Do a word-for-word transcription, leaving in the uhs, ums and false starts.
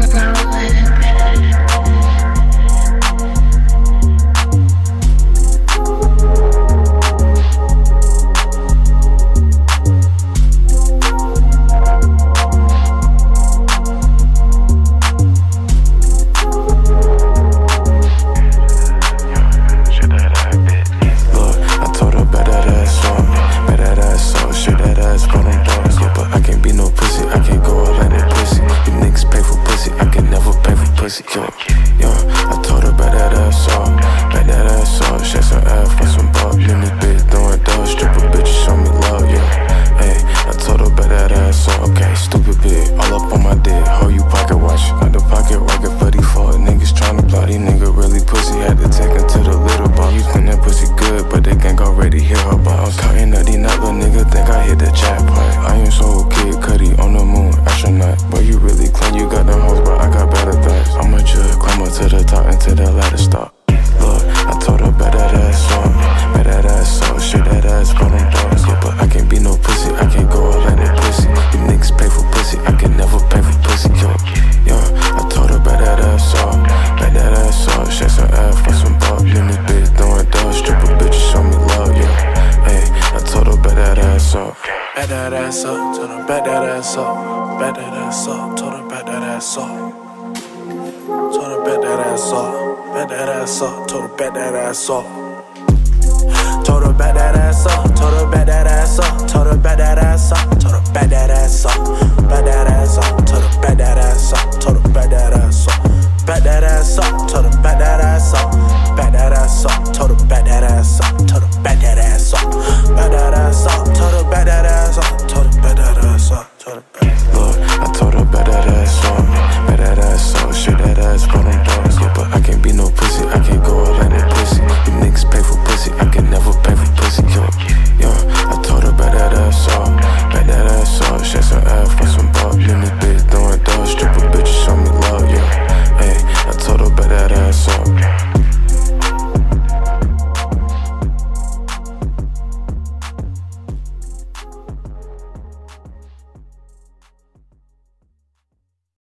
Yo, yo, I told her back that ass off, back that ass off, shake some ass for some buck. In this bitch throwing dogs, stripper bitches show me love, yeah. Hey, I told her back that ass off, okay, stupid bitch, all up on my dick. How you pocket watch, got the pocket rocket for these fuck niggas tryna block. These niggas really pussy, had to take him to the little bar. You spin that pussy good, but they gang already hear her bounce. Counting up these nuts, little nigga think I hit the jackpot. I ain't so kid, Cudi on the moon, astronaut. Boy, you really clean, you got them hoes, but I got better things. I'm a judge, climb up to the top until the ladder stop. Look, I told her bet that ass off, bet that ass off, shake that ass for them dogs. Yeah, but I can't be no pussy, I can't go out like that pussy. You niggas pay for pussy, I can never pay for pussy. Yo, yo, I told her bet that ass off, bet that ass off, shake some ass for some buck. In this bitch throwing dogs, stripper bitches show me love, yeah. Hey, I told her bet that ass off. Bet that ass up, told her bet that ass up, bet that ass up, told her bet that ass up. Told her bet that ass up, bet that ass up, told her bet that ass up. Told her bet that ass up, told her bet that ass up, told her bet that ass up, told her bet that ass up, bet that ass up, told her bet that ass up.